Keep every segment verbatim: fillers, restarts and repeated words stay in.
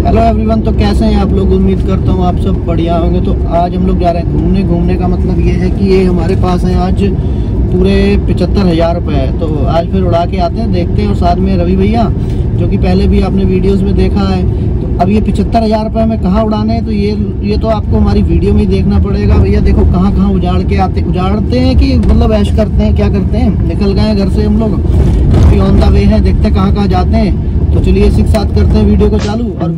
Hello everyone, तो कैसे हैं आप लोग? उम्मीद करता हूँ आप सब बढ़िया होंगे। तो आज हम लोग जा रहे हैं घूमने। घूमने का मतलब ये है कि ये हमारे पास है आज पूरे पचहत्तर हज़ार रुपये है। तो आज फिर उड़ा के आते हैं, देखते हैं। और साथ में रवि भैया, जो कि पहले भी आपने वीडियोस में देखा है। तो अब ये पचहत्तर हज़ार रुपये में कहाँ उड़ाने हैं, तो ये ये तो आपको हमारी वीडियो में ही देखना पड़ेगा। भैया देखो कहाँ कहाँ उजाड़ के आते उजाड़ते हैं कि मतलब ऐश करते हैं, क्या करते हैं। निकल गए घर से हम लोग, अभी ऑन द वे है, देखते हैं कहाँ कहाँ जाते हैं। तो चलिए इसी के साथ करते हैं वीडियो को चालू। और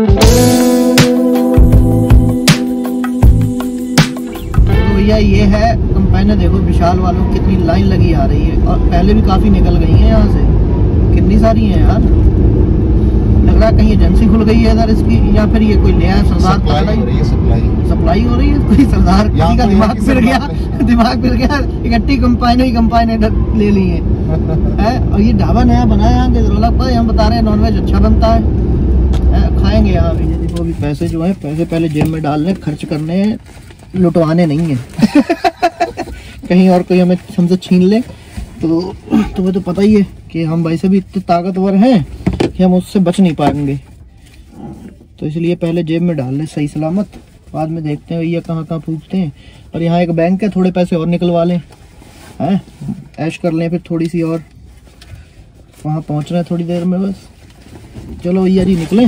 तो भैया ये है कंपाइनर, देखो विशाल वालों की कितनी लाइन लगी आ रही है। और पहले भी काफ़ी निकल गई हैं यहाँ से, कितनी सारी हैं यार। लग रहा है कहीं एजेंसी खुल गई है इधर इसकी, या फिर ये कोई नया सरदार सप्लाई हो रही है। सप्लाई हो रही है कोई सरदार किसी का दिमाग फिर गया दिमाग फिर गया इकट्ठी कंपाइनर ही कंपाइनर ले ली है। और ये ढाबा नया बना है यहाँ गजरोला पर, हम बता रहे हैं नॉनवेज अच्छा बनता है, है? खाएंगे यहाँ भी। देखो अभी पैसे जो है, पैसे पहले जेब में डालने, खर्च करने हैं, लुटवाने नहीं है। कहीं और कोई हमें हमसे छीन ले तो तुम्हें तो पता ही है कि हम भाई से भी इतने ताकतवर हैं कि हम उससे बच नहीं पाएंगे। तो इसलिए पहले जेब में डाल लें सही सलामत, बाद में देखते हैं भैया कहाँ कहाँ पूछते हैं। और यहाँ एक बैंक है, थोड़े पैसे और निकलवा लें, हैं, ऐश कर लें फिर थोड़ी सी और। वहाँ पहुँच रहे हैं थोड़ी देर में बस। चलो भैया जी निकलें।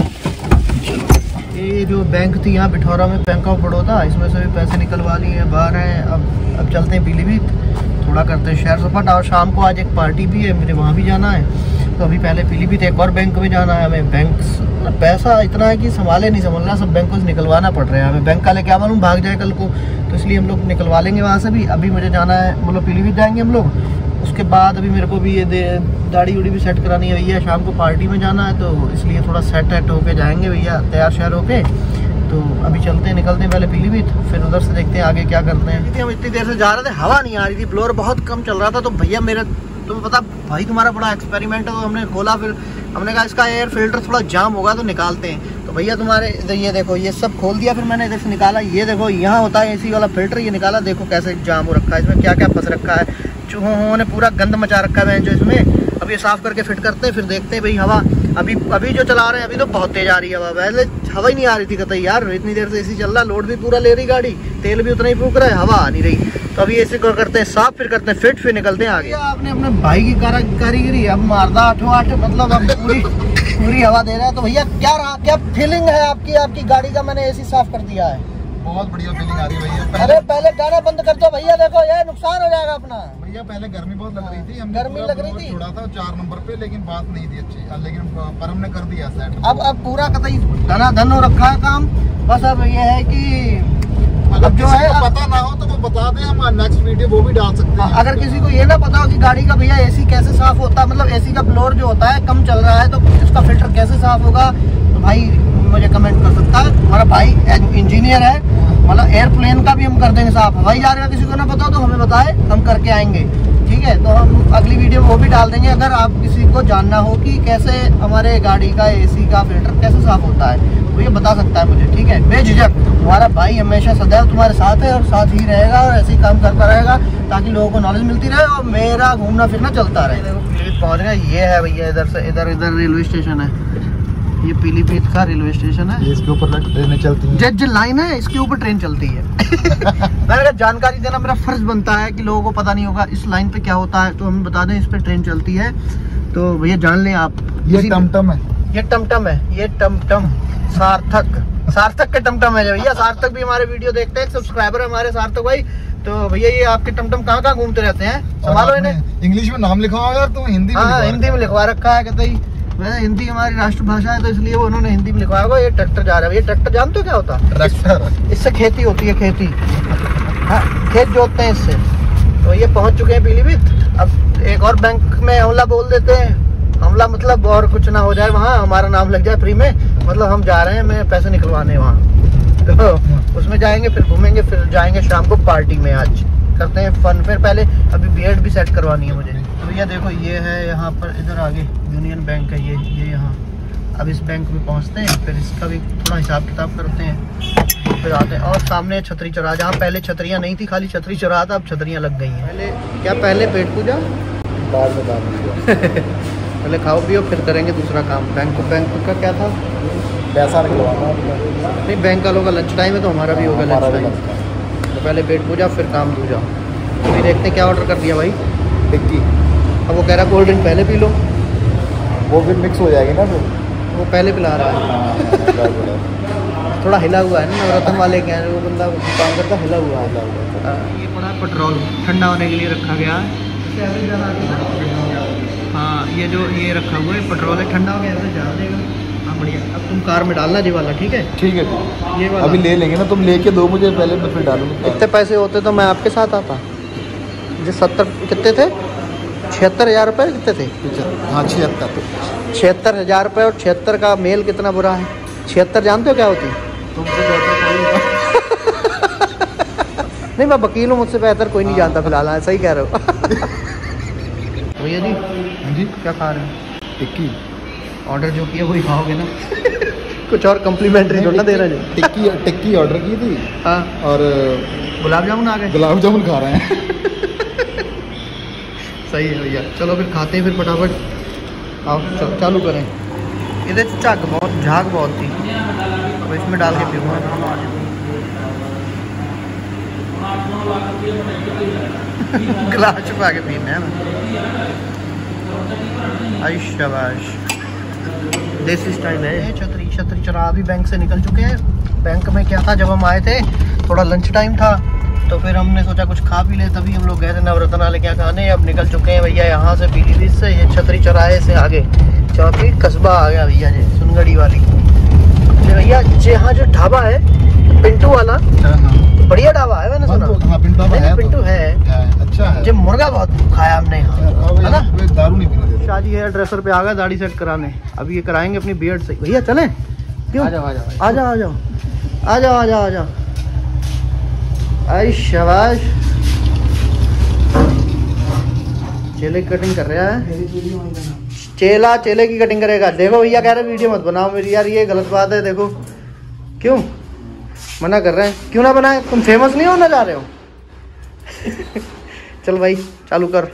ये जो बैंक थी यहाँ बिठौरा में, बैंक ऑफ बड़ौदा, इसमें से भी पैसे निकलवा लिए हैं, बाहर हैं। अब अब चलते हैं पीलीभीत, थोड़ा करते हैं शहर सपाट। और शाम को आज एक पार्टी भी है, मुझे वहाँ भी जाना है। तो अभी पहले पीलीभीत एक और बैंक में जाना है हमें। बैंक पैसा इतना है कि संभाले नहीं संभाल रहा, सब बैंकों से निकलवाना पड़ रहा है हमें। बैंक वाले क्या मालूम भाग जाए कल को, तो इसलिए हम लोग निकलवा लेंगे वहाँ से भी। अभी मुझे जाना है, मतलब पीलीभीत जाएंगे हम लोग। उसके बाद अभी मेरे को भी ये दाढ़ी उड़ी भी सेट करानी है भैया, शाम को पार्टी में जाना है। तो इसलिए थोड़ा सेट वेट होके जाएंगे भैया, तैयार शहर होके। तो अभी चलते हैं, निकलते हैं पहले पीलीभीत, फिर उधर से देखते हैं आगे क्या करते हैं। हम इतनी देर से जा रहे थे, हवा नहीं आ रही थी, ब्लोअर बहुत कम चल रहा था। तो भैया मेरे तुम्हें पता भाई तुम्हारा बड़ा एक्सपेरिमेंट है, तो हमने खोला, फिर हमने कहा इसका एयर फिल्टर थोड़ा जाम होगा तो निकालते हैं। तो भैया तुम्हारे ये देखो, ये सब खोल दिया, फिर मैंने इधर से निकाला। ये देखो यहाँ होता है एसी वाला फिल्टर, ये निकाला, देखो कैसे जाम हो रखा है, इसमें क्या क्या फंस रखा है। चूहों ने पूरा गंद मचा रखा है जो इसमें। अब ये साफ करके फिट करते हैं, फिर देखते हैं भाई हवा। अभी अभी जो चला रहे हैं अभी तो बहुत तेज आ रही है हवा, पहले हवा ही नहीं आ रही थी कतई यार। इतनी देर से एसी चल रहा, लोड भी पूरा ले रही गाड़ी, तेल भी उतना ही फूक रहा है, हवा आ नहीं रही। तो अभी ऐसे करते हैं साफ, फिर करते हैं फिट, फिर निकलते हैं आगे। आपने अपने भाई की कारीगरी अब मारदा आठों आठ, मतलब अब पूरी पूरी हवा दे रहा है। तो भैया क्या रहा, क्या फीलिंग है आपकी आपकी गाड़ी का? मैंने एसी साफ कर दिया है, बहुत बढ़िया फीलिंग आ रही है भैया। अरे पहले गाना बंद कर दो भैया, देखो ये नुकसान हो जाएगा अपना। भैया पहले गर्मी बहुत लग रही थी, हमने गर्मी लग रही थी, छोड़ा था चार नंबर पे, लेकिन बात नहीं थी अच्छी, लेकिन पर हमने कर दिया सेट। अब अब पूरा कतई धनाधन हो रखा है काम। बस अब ये है कि अगर जो है पता ना हो तो वो बता दें, हम नेक्स्ट वीडियो वो भी डाल सकते हैं। अगर किसी को ये ना पता हो कि गाड़ी का भैया एसी कैसे साफ होता है, मतलब एसी का ब्लोअर जो होता है कम चल रहा है तो उसका फिल्टर कैसे साफ होगा, तो भाई मुझे कमेंट कर सकता है। हमारा भाई इंजीनियर है, मतलब एयरप्लेन का भी हम कर देंगे साफ। हवाई जहाज का किसी को ना पता हो तो हमें बताए, हम करके आएंगे, ठीक है। तो हम अगली वीडियो वो भी डाल देंगे। अगर आप किसी को जानना हो कि कैसे हमारे गाड़ी का एसी का फिल्टर कैसे साफ होता है तो ये बता सकता है मुझे, ठीक है। बेझिझक, हमारा भाई हमेशा सदैव तुम्हारे साथ है और साथ ही रहेगा, और ऐसे ही काम करता रहेगा ताकि लोगों को नॉलेज मिलती रहे और मेरा घूमना फिरना चलता रहे। देखो पीलीभीत पहुँच गए, ये है भैया इधर से इधर इधर रेलवे स्टेशन है, ये पीलीभीत का रेलवे स्टेशन है। इसके ऊपर ट्रेनें चलती हैं, जज लाइन है, इसके ऊपर ट्रेन चलती है। मैंने कहा जानकारी देना मेरा फर्ज बनता है कि लोगों को पता नहीं होगा इस लाइन पे क्या होता है, तो हम बता दें इस पे ट्रेन चलती है। तो भैया जान लें आप, ये टमटम है, ये टमटम है, ये टमटम सार्थक सार्थक के टमटम है भैया। सार्थक भी हमारे वीडियो देखते हैं, सब्सक्राइबर है हमारे सार्थक भाई। तो भैया ये आपके टमटम कहाँ कहाँ घूमते रहते हैं, संभालो इन्हें। इंग्लिश में नाम लिखवा यार, तुम हिंदी में? हाँ हिंदी में लिखवा रखा है कहते, वैसे हिंदी हमारी राष्ट्रभाषा है तो इसलिए वो उन्होंने हिंदी में लिखवाया होगा। ये ट्रैक्टर जा रहा है, ये ट्रैक्टर जानते हो क्या होता है? ट्रैक्टर, इससे खेती होती है, खेती, हाँ खेत जोतते हैं इससे। तो ये पहुंच चुके हैं पीलीभीत। अब एक और बैंक में हमला बोल देते हैं, हमला मतलब और कुछ ना हो जाए, वहाँ हमारा नाम लग जाए फ्री में, मतलब हम जा रहे हैं मैं पैसे निकलवाने वहाँ। तो उसमें जाएंगे, फिर घूमेंगे, फिर जाएंगे शाम को पार्टी में। आज करते हैं फन। फिर पहले अभी बियर्ड भी सेट करवानी है मुझे। तो भैया देखो ये है यहाँ पर, इधर आगे यूनियन बैंक है, ये ये यहाँ। अब इस बैंक में पहुँचते हैं, फिर इसका भी थोड़ा हिसाब किताब करते हैं, फिर आते हैं। और सामने छतरी चौराहा, जहाँ पहले छतरियाँ नहीं थी, खाली छतरी चौराहा था, अब छतरियाँ लग गई हैं। पहले क्या, पहले पेट पूजा, बाद में दान। पहले खाओ पियो फिर करेंगे दूसरा काम। बैंक बैंक का क्या था? पैसा निकलवाना। नहीं, बैंक वालों का लंच टाइम है तो हमारा भी होगा लंच टाइम। तो पहले पेट पूजा फिर काम दूजा। अभी देखते हैं क्या ऑर्डर कर दिया भाई। टिक्की। अब वो कह रहा कोल्ड ड्रिंक पहले पी लो, वो भी मिक्स हो जाएगी ना फिर। वो पहले पिला रहा है। थोड़ा हिला हुआ है ना, नवरत्न वाले क्या है, वो बंदा काम करता हिला हुआ है। ये पड़ा पेट्रोल ठंडा होने के लिए रखा गया है। हाँ, ये जो ये रखा हुआ है पेट्रोल है, ठंडा हो गया ऐसे जा देगा। हाँ बढ़िया। अब तुम कार में डालना ये वाला, ठीक है? ठीक है, ये वाला अभी ले लेंगे ना, तुम लेके दो मुझे पहले, मैं फिर डालूंगा। इतने पैसे होते तो मैं आपके साथ आता। जो सत्तर कितने थे, छिहत्तर हज़ार रुपये कितने थे? हाँ छिहत्तर छिहत्तर हज़ार रुपये और छिहत्तर का मेल कितना बुरा है। छिहत्तर जानते हो क्या होती है? तुमसे बेहतर नहीं, मैं वकील हूँ, मुझसे बेहतर कोई नहीं जानता फिलहाल। हाँ सही कह रहे हो। भैया जी, हाँ जी, क्या खा रहे हैं? टिक्की। ऑर्डर जो किया वही खाओगे ना? कुछ और कम्प्लीमेंट्री थोड़ा ना दे रहे हैं। टिक्की टिक्की ऑर्डर की थी। हाँ, और गुलाब जामुन आ गए। गुलाब जामुन खा रहे हैं। सही है भैया, चलो फिर खाते हैं फिर फटाफट। आओ चल, चालू करें। इधर झाग बहुत झाग बहुत थी, अब इसमें डाल के पीऊँगा। गिलास छुपा के पीना है ना। आई शाबाश, देसी स्टाइल है। छतरी छतरी चरा अभी बैंक से निकल चुके हैं। बैंक में क्या था, जब हम आए थे थोड़ा लंच टाइम था तो फिर हमने सोचा कुछ खा पी ले, तभी हम लोग गए थे नवरत्न वाले क्या खाने। अब निकल चुके हैं भैया यहाँ से पीलीभीत से, ये छतरी चौराहे से आगे चौकी कस्बा आ गया भैया जी, सुनगढ़ी वाली भैया। यहाँ जो ढाबा है पिंटू वाला, बढ़िया ढाबा है, मैंने सुना। हाँ, पिंटू है, पिंटू है, है, अच्छा है। जो मुर्गा बहुत खाया हमने यहाँ, है ना? दारू नहीं पीने देते। शादी हेयर ड्रेसर पे आ गया दाढ़ी सेट कराने। अभी ये कराएंगे अपनी बियर्ड से। भैया चलें? क्यों? आ जाओ आ जाओ आ जाओ आ जाओ आ जाओ आ जाओ आ जाओ। आई शाबाश, चेले की कटिंग कर रहा है। चेला चेले की कटिंग करेगा। देखो भैया कह रहे वीडियो मत बनाओ मेरी, यार ये गलत बात है। देखो क्यों मना कर रहे हैं, क्यों ना बनाए? तुम फेमस नहीं होना चाह रहे हो? चल भाई चालू कर।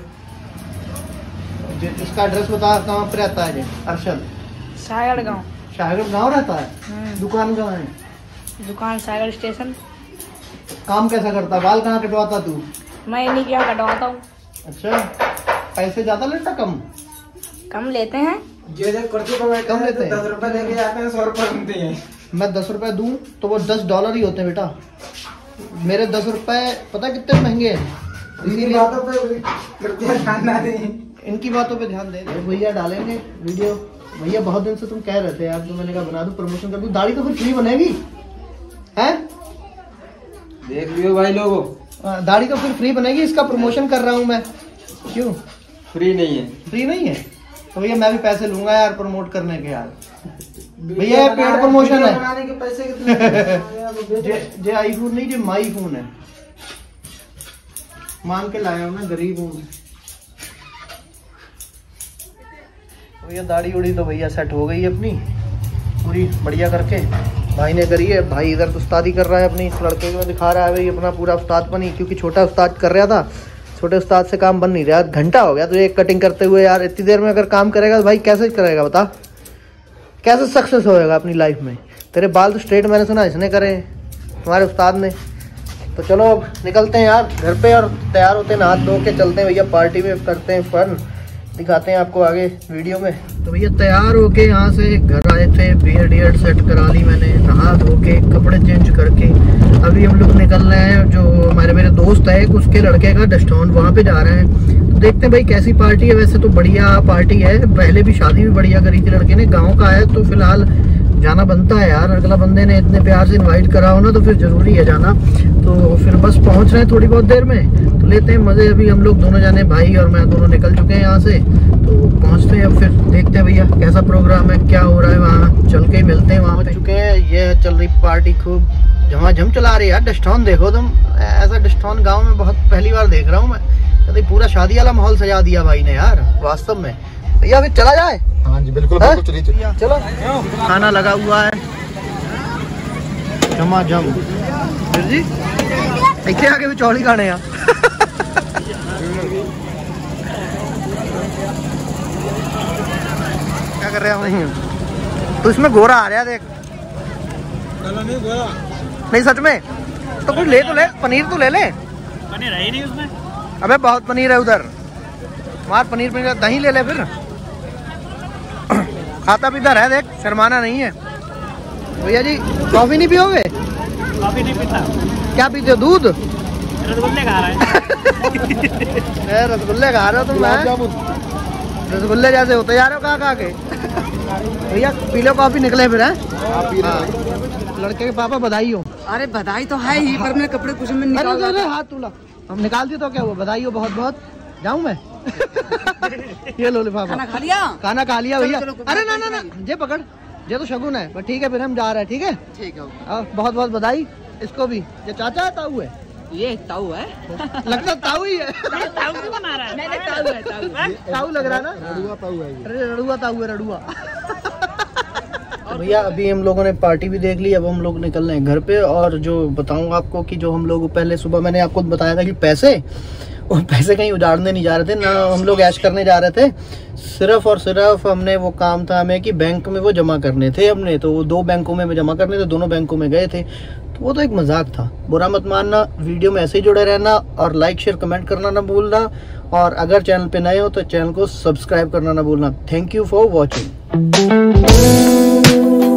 इसका एड्रेस बता, कहाँ पे रहता है? अरशद सागर गाँव। सागर गाँव रहता है? दुकान कहाँ है? दुकान सागर स्टेशन। काम कैसा करता? बाल कहाँ कटवाता तू? मैं नहीं क्या कटवाता हूँ। अच्छा, पैसे ज्यादा लेता कम कम लेते हैं? कम लेते हैं, दस रुपए लेके जाते हैं, सौ रुपए बनते हैं। मैं दस रुपए दूं तो वो दस डॉलर ही होते हैं बेटा। मेरे दस रुपए पता कितने महंगे हैं, इसीलिए बातों पे ध्यान ना दें। इनकी बातों पे ध्यान दे। भैया डालेंगे वीडियो। भैया बहुत दिन से तुम कह रहे थे यार, तो मैंने कहा बना दूं, प्रमोशन कर दूं। दाढ़ी तो फिर फ्री बनेगी है? देख लियो भाई लोगों, दाढ़ी तो फिर फ्री बनेगी, इसका प्रमोशन कर रहा हूँ मैं। क्यों फ्री नहीं है? फ्री नहीं है तो भैया मैं भी पैसे लूंगा यार प्रमोट करने के यार। भैया पेड प्रमोशन है। बनाने के पैसे कितने? जे जे आईफोन नहीं, जे माई फोन है, मान के लाया हूँ ना, गरीब हूँ। भैया दाढ़ी उड़ी तो भैया सेट हो गई अपनी पूरी बढ़िया करके। भाई ने करी है, भाई इधर तो उस्तादी कर रहा है अपनी, इस लड़के को दिखा रहा है भाई अपना पूरा उस्तादपनी, क्योंकि छोटा उस्ताद कर रहा था, छोटे उस्ताद से काम बन नहीं रहा। घंटा हो गया तो एक कटिंग करते हुए यार, इतनी देर में अगर काम करेगा तो भाई कैसे करेगा बता, कैसे सक्सेस होएगा अपनी लाइफ में। तेरे बाल तो स्ट्रेट मैंने सुना इसने करे तुम्हारे उस्ताद ने। तो चलो अब निकलते हैं यार घर पे और तैयार होते हैं, नहा धो के चलते हैं भैया पार्टी में, करते हैं फन, दिखाते हैं आपको आगे वीडियो में। तो भैया तैयार होके यहाँ से घर आए थे, बियर्ड ईयर्ड सेट करा ली मैंने, नहा धो के कपड़े चेंज करके अभी हम लोग निकल रहे हैं। जो हमारे मेरे दोस्त है उसके लड़के का डस्टॉन, वहाँ पे जा रहे हैं। तो देखते हैं भाई कैसी पार्टी है। वैसे तो बढ़िया पार्टी है, पहले भी शादी भी बढ़िया करी थी लड़के ने, गाँव का है तो फिलहाल जाना बनता है यार। अगला बंदे ने इतने प्यार से इनवाइट करा हो ना तो फिर जरूरी है जाना। तो फिर बस पहुंच रहे हैं थोड़ी बहुत देर में, तो लेते हैं मजे। अभी हम लोग दोनों जाने, भाई और मैं दोनों निकल चुके हैं यहाँ से, तो पहुंचते हैं। अब फिर देखते हैं भैया कैसा प्रोग्राम है, क्या हो रहा है, वहाँ चल के मिलते हैं। वहाँ पहुंच चुके हैं, ये चल रही पार्टी खूब झमाझम चला रही है यार। डस्टॉन देखो तुम, ऐसा डस्टॉन गाँव में बहुत पहली बार देख रहा हूँ मैं। पूरा शादी वाला माहौल सजा दिया भाई ने यार वास्तव में। भैया अभी चला जाए? हाँ जी बिल्कुल बिल्कुल, चलिए चलिए चलो। खाना लगा हुआ है झमाझम जी, इतने आगे भी चौड़ी खाने यहाँ। कर रहे हैं? तो इसमें गोरा आ रहा है देख। नहीं गोरा नहीं सच में तो कुछ ले तो ले, पनीर तो ले ले। पनीर है ही नहीं उसमें। अबे बहुत पनीर है उधर, मार पनीर पनीर दही ले ले फिर। खाता पीता रह देख, शर्माना नहीं है। भैया जी कॉफी नहीं पियोगे? कॉफी नहीं पीता। क्या पीते हो? दूध? रसगुल्ले खा रहा है। रसगुल्ले खा रहे हो तुम? रसगुल्ले जैसे होते जा रहे हो कहाँ कहाँ के। भैया पी लो कॉफी, निकले फिर हैं? लड़के के पापा बधाई हो। अरे बधाई तो है ही, पर मैं कपड़े कुछ में निकाल अरे हाथ तुला, हम निकाल दिए तो क्या हुआ? बधाई हो बहुत बहुत। जाऊं मैं? ये लो लिफाफा। खाना खा लिया? खाना खा लिया भैया। चलो, चलो, अरे ना ना ना ये पकड़, ये तो शगुन है। पर ठीक है फिर हम जा रहे हैं। ठीक है ठीक है। आ, बहुत बहुत बधाई इसको भी। ये चाचा है ताऊ है? ये ताऊ है। लगता ताऊ ही है। ताऊ क्यों बना रहा है? नहीं नहीं ताऊ है, ताऊ ताऊ लग रहा है ना? रड़ुआ ताऊ है ये। अरे रड़ुआ ताऊ है, रड़ुआ। भैया अभी हम लोगों ने पार्टी भी देख ली, अब हम लोग निकल रहे हैं घर पे। और जो बताऊं आपको कि जो हम लोग पहले सुबह मैंने आपको बताया था कि पैसे वो पैसे कहीं उजाड़ने नहीं जा रहे थे ना, हम लोग ऐश करने जा रहे थे। सिर्फ और सिर्फ हमने वो काम था हमें कि बैंक में वो जमा करने थे हमने, तो वो दो बैंकों में जमा करने थे, दोनों बैंकों में गए थे। तो वो तो एक मजाक था, बुरा मत मानना। वीडियो में ऐसे ही जुड़े रहना और लाइक शेयर कमेंट करना ना भूलना। और अगर चैनल पे नए हो तो चैनल को सब्सक्राइब करना ना भूलना। Thank you for watching.